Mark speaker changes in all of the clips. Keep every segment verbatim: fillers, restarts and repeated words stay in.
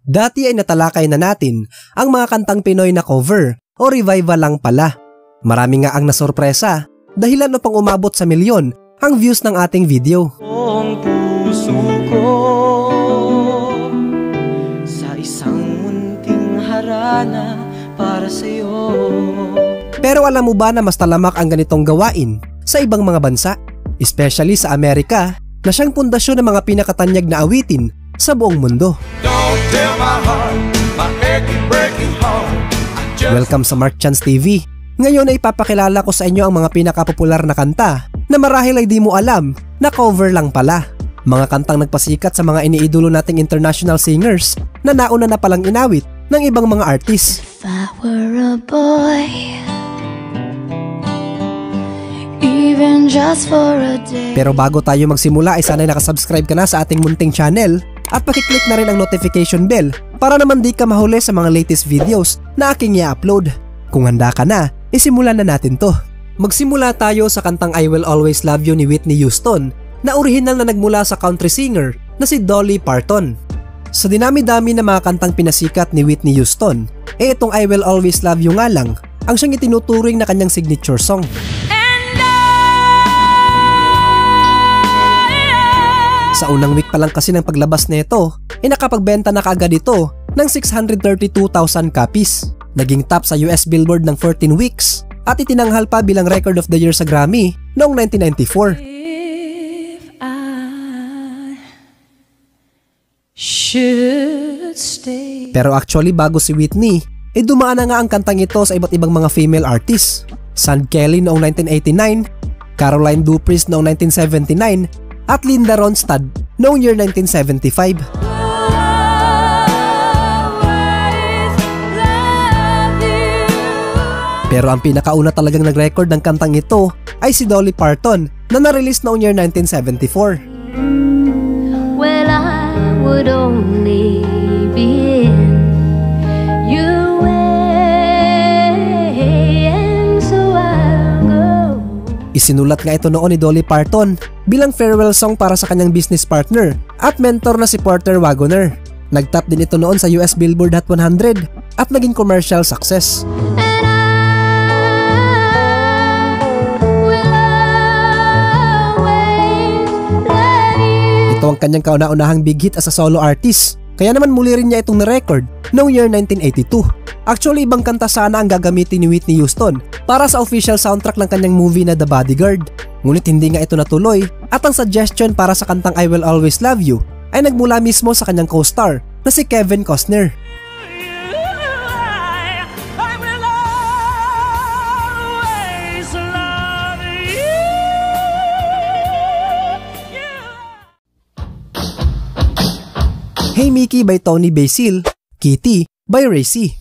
Speaker 1: Dati ay natalakay na natin ang mga kantang Pinoy na cover o revival lang pala. Marami nga ang nasorpresa dahilan upang umabot sa milyon ang views ng ating video.
Speaker 2: Ang puso ko sa isang munting harana para sa'yo.
Speaker 1: Pero alam mo ba na mas talamak ang ganitong gawain sa ibang mga bansa? Especially sa Amerika na siyang pundasyon ng mga pinakatanyag na awitin sa buong mundo. Welcome sa Tvmarktianx T V. Ngayon ay ipapakilala ko sa inyo ang mga pinakapopular na kanta na marahil ay di mo alam na cover lang pala. Mga kantang nagpasikat sa mga iniidolo nating international singers na nauna na palang inawit ng ibang mga artist.
Speaker 3: If I were a boy, even just for a day.
Speaker 1: Pero bago tayo magsimula ay sana'y nakasubscribe ka na sa ating munting channel at pakiclick na rin ang notification bell para naman di ka mahuli sa mga latest videos na aking i-upload. Kung handa ka na, isimulan na natin to. Magsimula tayo sa kantang I Will Always Love You ni Whitney Houston na orihinal na nagmula sa country singer na si Dolly Parton. Sa dinami-dami na mga kantang pinasikat ni Whitney Houston, eh itong I Will Always Love You nga lang ang siyang itinuturing na kanyang signature song. Sa unang week pa lang kasi ng paglabas nito, ay nakapagbenta na kaagad ito ng six hundred thirty-two thousand copies. Naging top sa U S Billboard ng fourteen weeks at itinanghal pa bilang Record of the Year sa Grammy noong nineteen ninety-four.
Speaker 3: If I should stay.
Speaker 1: Pero actually bago si Whitney, ay dumaan na nga ang kantang ito sa iba't ibang mga female artists. San Kelly noong nineteen eighty-nine, Caroline Dupriest noong nineteen seventy-nine, at Linda Ronstadt noong year nineteen seventy-five. Pero ang pinakauna talagang nag-record ng kantang ito ay si Dolly Parton na na-release noong year nineteen seventy-four.
Speaker 3: Well, I would only be in your way, and so I'll go.
Speaker 1: Isinulat nga ito noon ni Dolly Parton bilang farewell song para sa kanyang business partner at mentor na si Porter Wagoner. Nag-top din ito noon sa U S Billboard Hot one hundred at naging commercial success. Ito ang kanyang kauna-unahang big hit as a solo artist, kaya naman muli rin niya itong na-record noong year nineteen eighty-two. Actually, ibang kanta sana ang gagamitin ni Whitney Houston para sa official soundtrack ng kanyang movie na The Bodyguard. Ngunit hindi nga ito natuloy at ang suggestion para sa kantang I Will Always Love You ay nagmula mismo sa kanyang co-star na si Kevin Costner. Hey Mickey by Tony Basil, Kitty by Racy.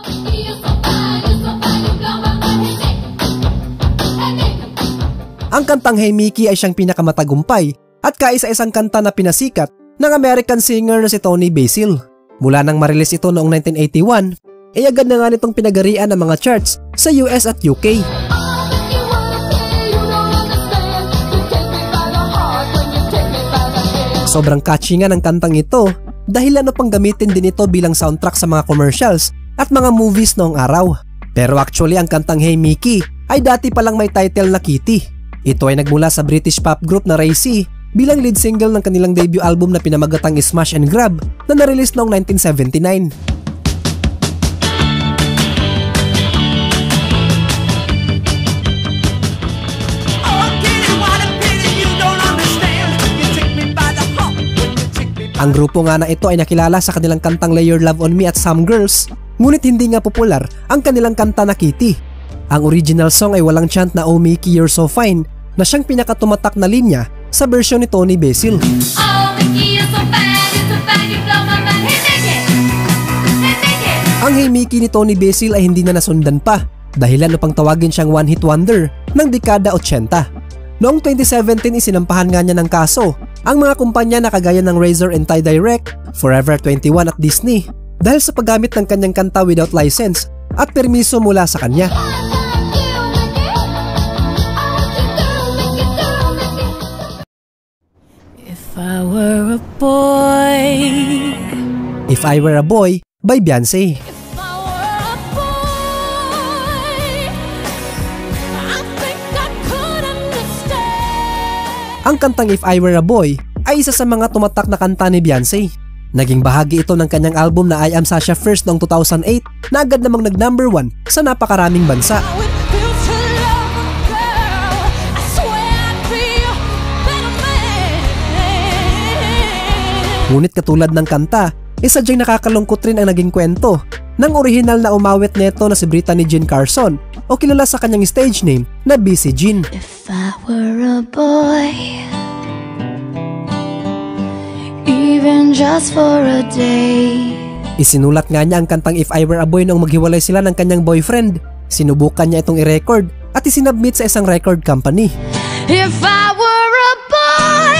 Speaker 1: Ang kantang Hey Mickey ay siyang pinakamatagumpay at kaisa-isang kanta na pinasikat ng American singer na si Tony Basil. Mula nang marilis ito noong nineteen eighty-one, ay agad na nga nitong pinagarian ng mga charts sa U S at U K. Sobrang catchy nga ng kantang ito dahil ano pang gamitin din ito bilang soundtrack sa mga commercials at mga movies noong araw. Pero actually ang kantang Hey Mickey ay dati palang may title na Kitty. Ito ay nagmula sa British pop group na Racy bilang lead single ng kanilang debut album na pinamagatang Smash and Grab na na-release noong nineteen seventy-nine. Ang grupo nga na ito ay nakilala sa kanilang kantang Lay Your Love on Me at Some Girls, ngunit hindi nga popular ang kanilang kanta na Kitty. Ang original song ay walang chant na Oh Mickey You're So Fine na siyang pinakatumatak na linya sa version ni Tony Basil.
Speaker 3: Oh, Mickey, you're so fine, you're so fine, you blow my mind. Hey, Mickey! Hey, Mickey!
Speaker 1: Ang Hey Mickey ni Tony Basil ay hindi na nasundan pa dahilan upang tawagin siyang one-hit wonder ng dekada eighty. Noong twenty seventeen isinampahan nga niya ng kaso ang mga kumpanya na kagaya ng Razor and Tie Direct, Forever twenty-one at Disney dahil sa paggamit ng kanyang kanta without license at permiso mula sa kanya.
Speaker 3: If I were a boy,
Speaker 1: If I Were a Boy by Beyonce. Ang kantang If I Were a Boy ay isa sa mga tumatak na kanta ni Beyonce. Naging bahagi ito ng kanyang album na I Am Sasha First noong two thousand eight na agad namang nag number one sa napakaraming bansa. Ngunit katulad ng kanta, isa sadyang nakakalungkot rin ang naging kwento ng orihinal na umawit neto na si Brittany Jean Carson o kilala sa kanyang stage name na B C Jean.
Speaker 4: If I were a boy, even just for a day.
Speaker 1: Isinulat nga niya ang kantang If I Were a Boy noong maghiwalay sila ng kanyang boyfriend. Sinubukan niya itong i-record at isinubmit sa isang record company.
Speaker 4: If I were a boy,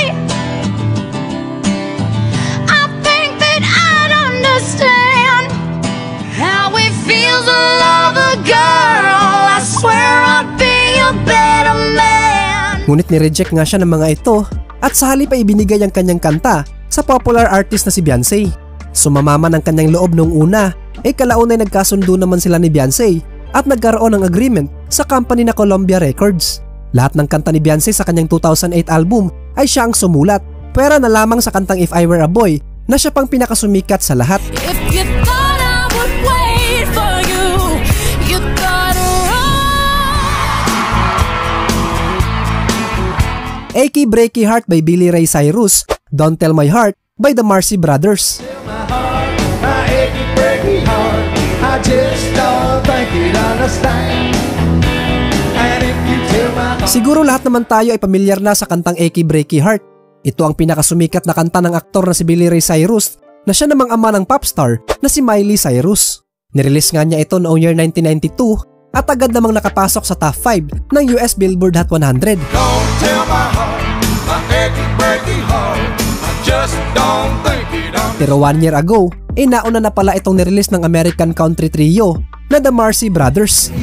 Speaker 4: I think that I'd understand how it feels to love a girl. I swear I'd be a better man.
Speaker 1: Ngunit ni-reject nga siya ng mga ito at sa halip ay ibinigay ang kanyang kanta sa popular artist na si Beyonce. Sumamama ng kanyang loob noong una, ay kalauna ay nagkasundo naman sila ni Beyonce at nagkaroon ng agreement sa company na Columbia Records. Lahat ng kanta ni Beyonce sa kanyang two thousand eight album ay siya ang sumulat, pwera na lamang sa kantang If I Were a Boy na siya pang pinakasumikat sa lahat.
Speaker 4: If you thought I would wait for you, you thought wrong.
Speaker 1: Achy Breaky Heart by Billy Ray Cyrus, Don't Tell My Heart by the Marcy Brothers. Siguro lahat naman tayo ay pamilyar na sa kantang Achy Breaky Heart. Ito ang pinakasumikat na kanta ng aktor na si Billy Ray Cyrus na siya namang ama ng popstar na si Miley Cyrus. Nirelease nga niya ito noong year nineteen ninety-two at agad namang nakapasok sa top five ng U S Billboard Hot one hundred.
Speaker 5: Don't tell my heart, my achy breaky heart, I just don't think it out.
Speaker 1: Pero one year ago, eh nauna na pala itong nirelease ng American country trio na the Marcy Brothers.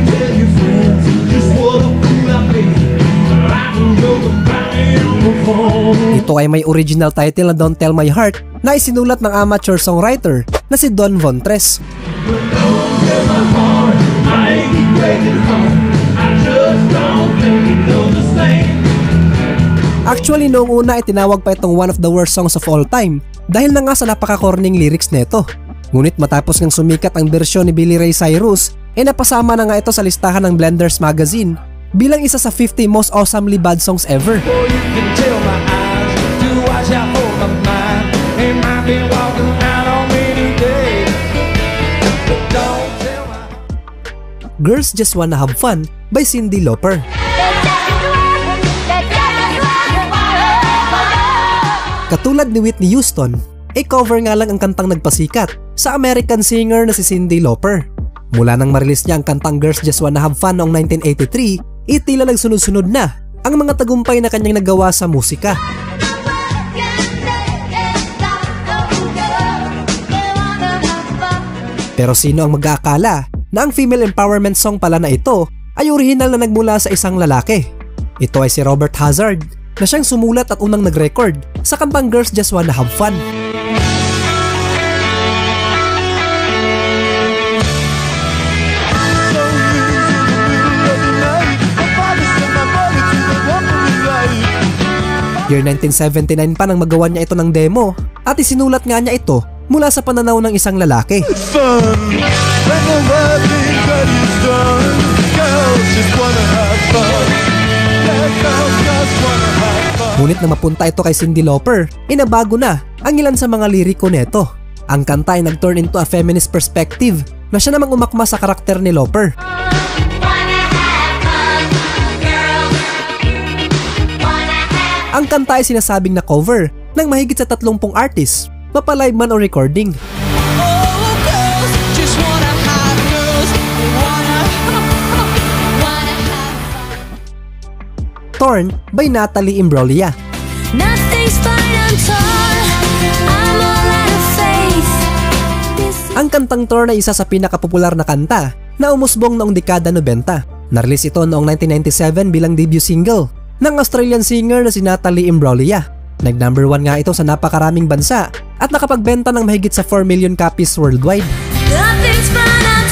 Speaker 1: Ito ay may original title na Don't Tell My Heart na isinulat ng amateur songwriter na si Don Vontres. Actually, noong una ay tinawag pa itong one of the worst songs of all time dahil na nga sa napaka-corning lyrics neto. Ngunit matapos ngang sumikat ang bersyon ni Billy Ray Cyrus, ay napasama na nga ito sa listahan ng Blenders Magazine bilang isa sa fifty most awesomely bad songs ever. Girls Just Wanna Have Fun by Cyndi Lauper. Katulad ni Whitney Houston, ay cover nga lang ang kantang nagpasikat sa American singer na si Cyndi Lauper. Mula nang marilis niya ang kantang Girls Just Wanna Have Fun noong nineteen eighty-three, itila nagsunod-sunod na ang mga tagumpay na kanyang nagawa sa musika. Pero sino ang mag-aakala na ang female empowerment song pala na ito ay orihinal na nagmula sa isang lalaki? Ito ay si Robert Hazard na siyang sumulat at unang nag-record sa kantang Girls Just Wanna Have Fun. Year nineteen seventy-nine pa nang magawa niya ito ng demo at isinulat nga niya ito mula sa pananaw ng isang lalaki. Ngunit na mapunta ito kay Cyndi Lauper, inabago na ang ilan sa mga liriko neto. Ang kanta ay nag-turn into a feminist perspective na siya namang umakma sa karakter ni Lauper. Ang kanta ay sinasabing na cover ng mahigit sa tatlumpung artists, mapalive man o recording. Torn by Natalie Imbruglia. Ang kantang Torn ay isa sa pinakapopular na kanta na umusbong noong dekada ninety. Narelease ito noong nineteen ninety-seven bilang debut single ng Australian singer na si Natalie Imbruglia. Nag number one nga ito sa napakaraming bansa at nakapagbenta ng mahigit sa four million copies worldwide.
Speaker 4: Nothing's fine at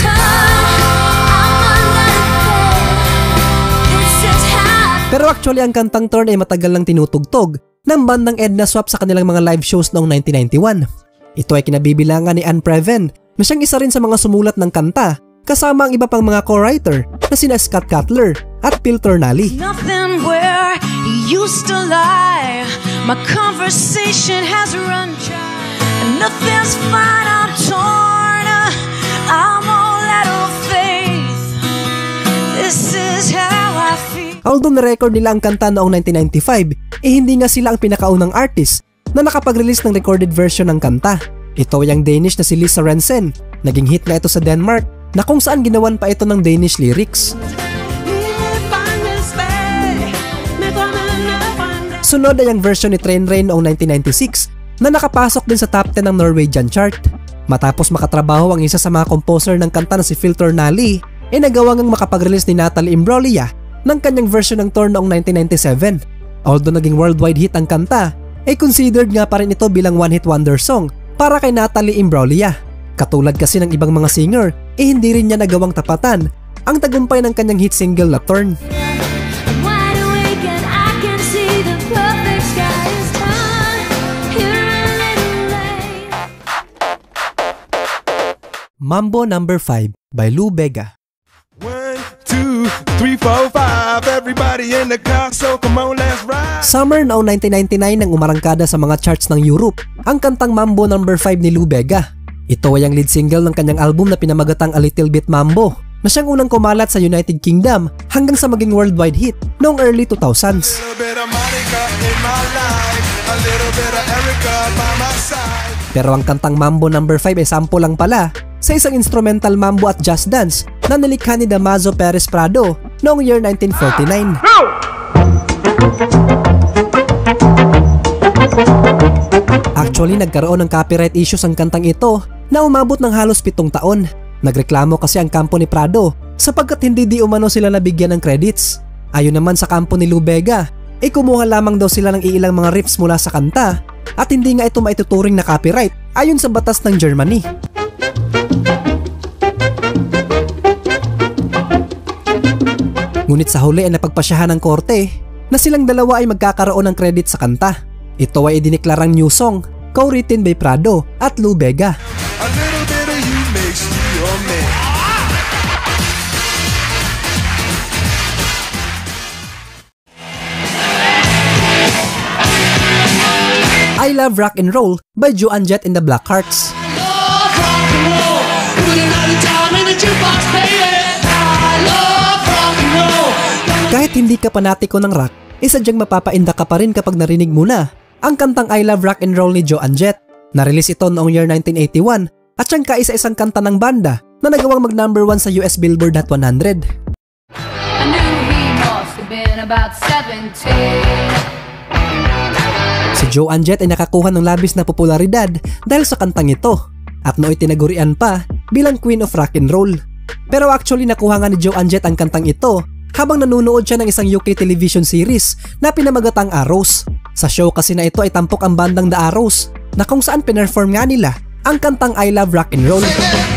Speaker 4: all.
Speaker 1: Pero actually ang kantang Turn ay matagal lang tinutugtog ng bandang Edna Swap sa kanilang mga live shows noong nineteen ninety-one. Ito ay kinabibilangan ni Anne Preven na siyang isa rin sa mga sumulat ng kanta kasama ang iba pang mga co-writer na sina Scott Cutler at Phil Turnali.
Speaker 4: Nothing where you used to lie. My conversation has run dry. Nothing's fine, I'm torn. I'm all out of faith. This is how I feel.
Speaker 1: Although na-record nila ang kanta noong nineteen ninety-five, eh hindi nga sila ang pinakaunang artist na nakapag-release ng recorded version ng kanta. Ito ay ang Danish na si Lisa Rensen. Naging hit na ito sa Denmark na kung saan ginawan pa ito ng Danish lyrics. Sunod ay ang version ni Train Rain noong nineteen ninety-six na nakapasok din sa top ten ng Norwegian chart. Matapos makatrabaho ang isa sa mga composer ng kanta na si Phil Turnali, ay nagawang ang makapag-release ni Natalie Imbroglia ng kanyang version ng Torn noong nineteen ninety-seven. Although naging worldwide hit ang kanta, ay considered nga pa rin ito bilang one-hit wonder song para kay Natalie Imbroglia. Katulad kasi ng ibang mga singer, eh hindi rin niya nagawang tapatan ang tagumpay ng kanyang hit single na Turn. Mambo number five by Lou Bega.
Speaker 5: One, two, three, four, five. Everybody in the car, so come on, let's ride.
Speaker 1: Summer noong nineteen ninety-nine nang umarangkada sa mga charts ng Europe ang kantang Mambo number five ni Lou Bega. Ito ay ang lead single ng kanyang album na pinamagatang A Little Bit Mambo na siyang unang kumalat sa United Kingdom hanggang sa maging worldwide hit noong early two thousands. Pero ang kantang Mambo number five ay sample lang pala sa isang instrumental mambo at jazz dance na nilikha ni Damaso Perez Prado noong year nineteen forty-nine. Actually, nagkaroon ng copyright issues ang kantang ito na umabot ng halos pitong taon. Nagreklamo kasi ang kampo ni Prado sapagkat hindi di umano sila nabigyan ng credits. Ayon naman sa kampo ni Lou Bega, ay kumuha lamang daw sila ng iilang mga riffs mula sa kanta at hindi nga ito maituturing na copyright ayon sa batas ng Germany. Ngunit sa huli ay napagpasyahan ng korte na silang dalawa ay magkakaroon ng credit sa kanta. Ito ay idineklarang new song, co-written by Prado at Lou Bega.
Speaker 5: A little bit of you makes you a man.
Speaker 1: I Love Rock and Roll by Joan Jett and the Blackhearts. Kahit hindi ka panatiko ng rock, isadyang mapapainda ka pa rin kapag narinig mo na ang kantang I Love Rock and Roll ni Joan Jett. Na-release ito noong year nineteen eighty-one at siyang kaisa-isang kanta ng banda na nagawang mag-number one sa U S Billboard Hot one hundred.
Speaker 3: I knew he must have been about seventeen.
Speaker 1: Si Joan Jett ay nakakuha ng labis na popularidad dahil sa kantang ito at nooy tinagurian pa bilang Queen of Rock and Roll. Pero actually nakuha nga ni Joan Jett ang kantang ito habang nanunood siya ng isang U K television series na pinamagatang Arrows. Sa show kasi na ito ay tampok ang bandang The Arrows na kung saan pinerform nga nila ang kantang I Love Rock and Roll.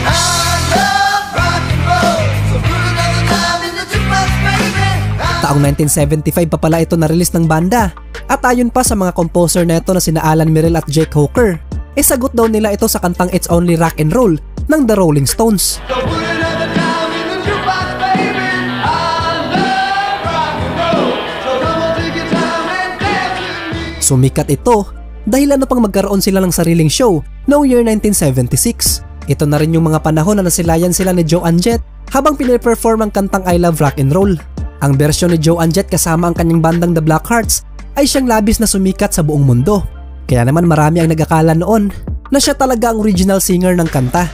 Speaker 1: Taong nineteen seventy-five pa pala ito na-release ng banda at ayon pa sa mga composer na ito na sina Alan Merrill at Jake Hooker, e sagot daw nila ito sa kantang It's Only Rock and Roll ng The Rolling Stones. Sumikat ito dahil ano pang magkaroon sila ng sariling show noong year nineteen seventy-six. Ito na rin yung mga panahon na nasilayan sila ni Joan Jett habang piniperform ang kantang I Love Rock and Roll. Ang bersyon ni Joan Jett kasama ang kanyang bandang The Blackhearts ay siyang labis na sumikat sa buong mundo. Kaya naman marami ang nag-akala noon na siya talaga ang original singer ng kanta.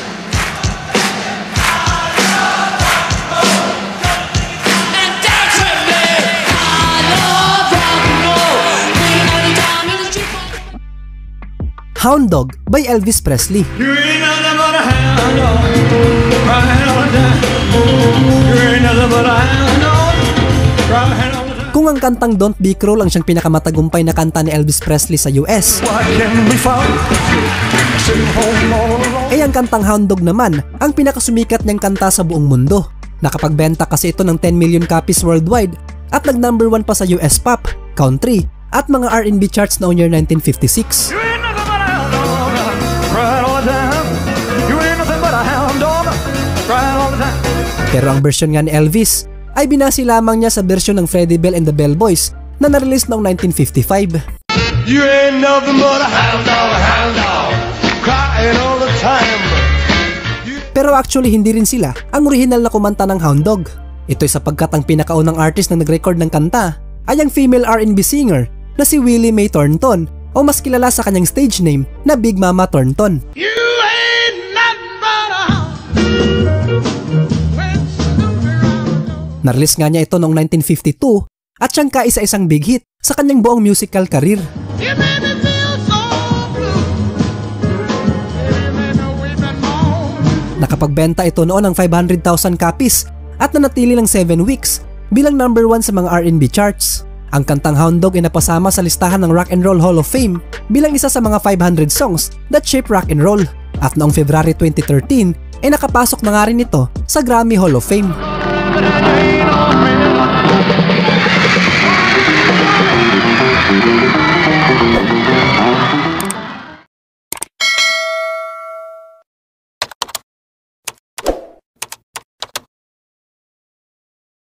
Speaker 1: Hound Dog by Elvis Presley.
Speaker 5: You ain't nothing but a hound dog, crying all the time. You ain't nothing but a hound dog, crying all the time.
Speaker 1: Kung ang kantang Don't Be Cruel ang siyang pinakamatagumpay na kanta ni Elvis Presley sa U S, eh ang kantang Hound Dog naman ang pinakasumikat niyang kanta sa buong mundo. Nakapagbenta kasi ito ng ten million copies worldwide at nag number one pa sa U S pop, country at mga R and B charts noong year nineteen fifty-six. Pero ang version nga ni Elvis ay binasi lamang niya sa version ng Freddie Bell and the Bell Boys na na-release noong nineteen fifty-five.
Speaker 5: You ain't nothing but a hound dog, a hound dog, crying all the time.
Speaker 1: Pero actually hindi rin sila ang original na kumanta ng Hound Dog. Ito'y sapagkat ang pinakaunang artist na nag-record ng kanta ay ang female R and B singer na si Willie Mae Thornton o mas kilala sa kanyang stage name na Big Mama Thornton.
Speaker 5: You ain't nothing but a hound.
Speaker 1: Narelease nga niya ito noong nineteen fifty-two at siyang kaisa-isang big hit sa kanyang buong musical career.
Speaker 5: You made me feel so blue.
Speaker 1: Nakapagbenta ito noon ng five hundred thousand copies at nanatili ng seven weeks bilang number one sa mga R and B charts. Ang kantang Hound Dog ay napasama sa listahan ng Rock and Roll Hall of Fame bilang isa sa mga five hundred songs that shape rock and roll. At noong February twenty thirteen ay nakapasok na nga rin ito sa Grammy Hall of Fame.